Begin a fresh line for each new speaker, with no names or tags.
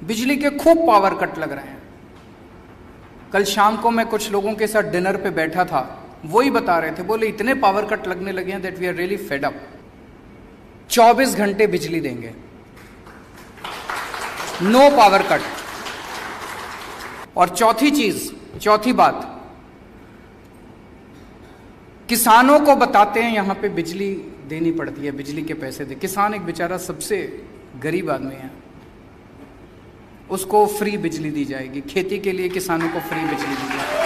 बिजली के खूब पावर कट लग रहे हैं। कल शाम को मैं कुछ लोगों के साथ डिनर पे बैठा था, वही बता रहे थे, बोले इतने पावर कट लगने लगे हैं that we are really fed up. 24 घंटे बिजली देंगे, नो पावर कट। और चौथी बात, किसानों को बताते हैं यहां पे बिजली देनी पड़ती है, बिजली के पैसे दे। किसान एक बेचारा सबसे गरीब आदमी है, उसको फ्री बिजली दी जाएगी। खेती के लिए किसानों को फ्री बिजली दी जाएगी।